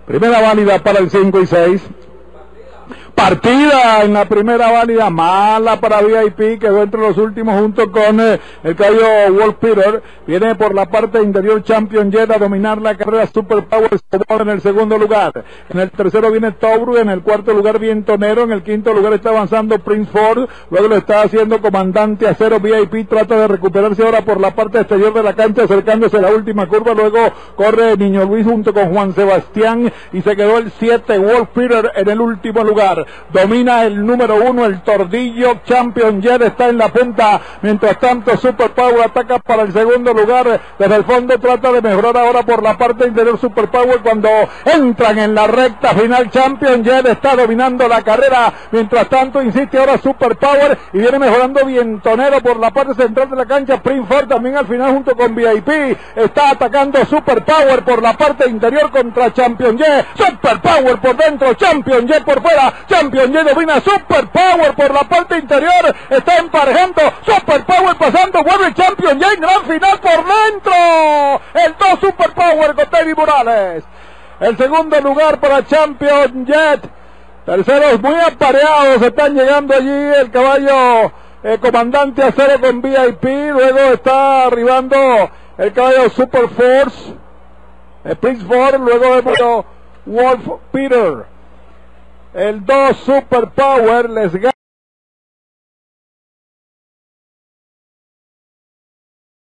Primera válida para el 5 y 6. Partida en la primera válida, mala para VIP, quedó entre los últimos junto con el caballo Wolf Peter. Viene por la parte interior Champion Jet a dominar la carrera Super Power en el segundo lugar. En el tercero viene Tauru, en el cuarto lugar Vientonero, en el quinto lugar está avanzando Prince Ford, luego lo está haciendo Comandante Acero. VIP trata de recuperarse ahora por la parte exterior de la cancha, acercándose a la última curva, luego corre Niño Luis junto con Juan Sebastián y se quedó el 7 Wolf Peter en el último lugar. Domina el número 1, el Tordillo. Champion Jet está en la punta, mientras tanto Super Power ataca para el segundo lugar. Desde el fondo trata de mejorar ahora por la parte interior Super Power. Cuando entran en la recta final, Champion Jet está dominando la carrera, mientras tanto insiste ahora Super Power y viene mejorando Vientonero por la parte central de la cancha. Prince Ford también al final junto con VIP está atacando Super Power por la parte interior contra Champion Jet. Super Power por dentro, Champion Jet por fuera. Champion Jet domina Super Power por la parte interior, está emparejando Super Power pasando, vuelve Champion Jet, gran final por dentro, el 2 Super Power con David Morales, el segundo lugar para Champion Jet, terceros muy apareados, están llegando allí el caballo Comandante Acero con VIP, luego está arribando el caballo Super Force, Prince Ford, luego de Wolf Peter. El 2 Super Power les gana.